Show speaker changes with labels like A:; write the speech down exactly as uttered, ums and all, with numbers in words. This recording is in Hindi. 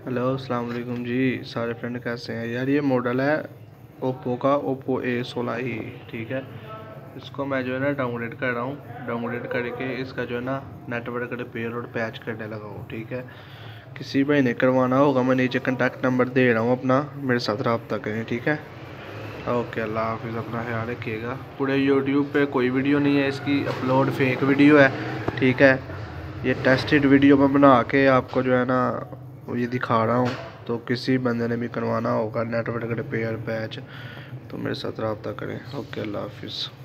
A: हेलो अस्सलाम वालेकुम जी। सारे फ्रेंड कैसे हैं यार। ये मॉडल है ओप्पो का, ओप्पो ए सोलह ही, ठीक है। इसको मैं जो है ना डाउनलोड कर रहा हूँ। डाउनलोड करके इसका जो है ना नेटवर्क रिपेयर और पैच करने लगा हूँ, ठीक है। किसी भाई ने करवाना होगा, मैं नीचे कॉन्टैक्ट नंबर दे रहा हूँ अपना, मेरे साथ रब्ता करें, ठीक है। ओके, अल्लाह हाफिज़, अपना ख्याल रखिएगा। पूरे यूट्यूब पे कोई वीडियो नहीं है इसकी अपलोड, फेक वीडियो है, ठीक है। ये टेस्टेड वीडियो में बना के आपको जो है ना ये दिखा रहा हूँ। तो किसी बंदे ने भी करवाना होगा नेटवर्क रिपेयर पैच तो मेरे साथ रब्ता करें। ओके, अल्लाह हाफिज़।